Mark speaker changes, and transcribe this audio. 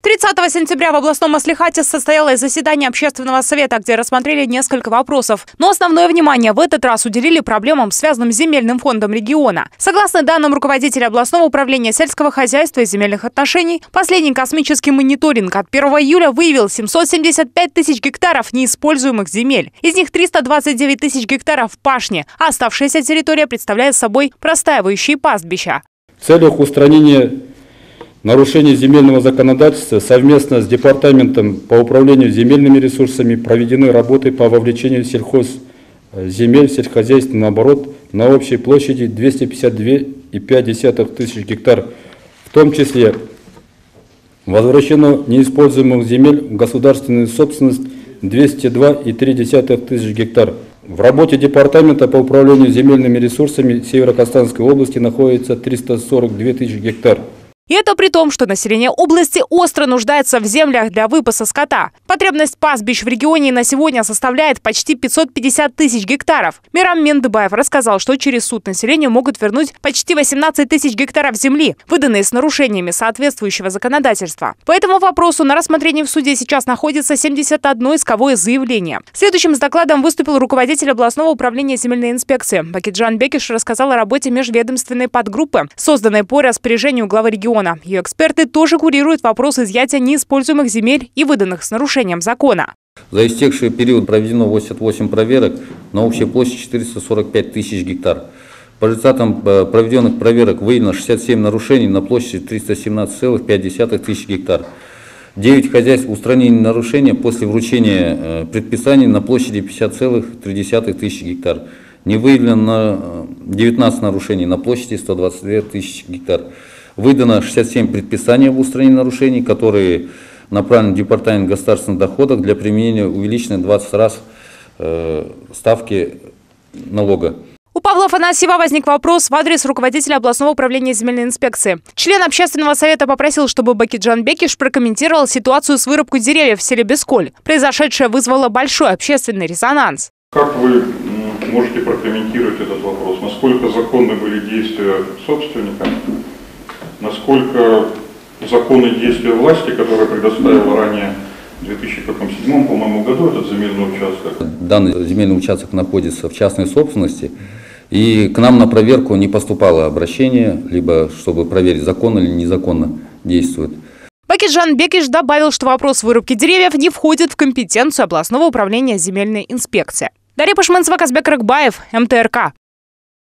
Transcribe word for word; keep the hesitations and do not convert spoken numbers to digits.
Speaker 1: тридцатого сентября в областном маслихате состоялось заседание общественного совета, где рассмотрели несколько вопросов. Но основное внимание в этот раз уделили проблемам, связанным с земельным фондом региона. Согласно данным руководителя областного управления сельского хозяйства и земельных отношений, последний космический мониторинг от первого июля выявил семьсот семьдесят пять тысяч гектаров неиспользуемых земель. Из них триста двадцать девять тысяч гектаров пашни, а оставшаяся территория представляет собой простаивающие пастбища.
Speaker 2: В целях устранения нарушение земельного законодательства совместно с Департаментом по управлению земельными ресурсами проведены работы по вовлечению сельхозземель в сельскохозяйственный оборот на общей площади двести пятьдесят две и пять десятых тысяч гектар. В том числе возвращено неиспользуемых земель в государственную собственность двести два и три десятых тысяч гектар. В работе Департамента по управлению земельными ресурсами Северо-Казахстанской области находится триста сорок две тысячи гектар.
Speaker 1: И это при том, что население области остро нуждается в землях для выпаса скота. Потребность пастбищ в регионе на сегодня составляет почти пятьсот пятьдесят тысяч гектаров. Мирам Мендыбаев рассказал, что через суд населению могут вернуть почти восемнадцать тысяч гектаров земли, выданные с нарушениями соответствующего законодательства. По этому вопросу на рассмотрении в суде сейчас находится семьдесят одно исковое заявление. Следующим с докладом выступил руководитель областного управления земельной инспекции. Бакиджан Бекиш рассказал о работе межведомственной подгруппы, созданной по распоряжению главы региона. Ее эксперты тоже курируют вопрос изъятия неиспользуемых земель и выданных с нарушением закона.
Speaker 3: За истекший период проведено восемьдесят восемь проверок на общей площади четыреста сорок пять тысяч гектар. По результатам проведенных проверок выявлено шестьдесят семь нарушений на площади триста семнадцать целых пять десятых тысяч гектар. девять хозяйств устранили нарушения после вручения предписаний на площади пятьдесят целых три десятых тысяч гектар. Не выявлено девятнадцать нарушений на площади сто двадцать две тысячи гектар. Выдано шестьдесят семь предписаний об устранении нарушений, которые направлены в Департамент государственных доходов для применения увеличенной двадцать раз э, ставки налога.
Speaker 1: У Павла Афанасьева возник вопрос в адрес руководителя областного управления земельной инспекции. Член общественного совета попросил, чтобы Бакиджан Бекиш прокомментировал ситуацию с вырубкой деревьев в селе Бесколь. Произошедшее вызвало большой общественный резонанс.
Speaker 4: Как вы можете прокомментировать этот вопрос? Насколько законны были действия собственника? Насколько законны действия власти, которая предоставила ранее в две тысячи седьмом, по-моему, году этот земельный участок?
Speaker 3: Данный земельный участок находится в частной собственности, и к нам на проверку не поступало обращение, либо чтобы проверить, законно или незаконно действует.
Speaker 1: Бакиджан Бекиш добавил, что вопрос вырубки деревьев не входит в компетенцию областного управления земельной инспекции. Дарья Пашманцева, Казбек Рыкбаев, эм тэ эр ка.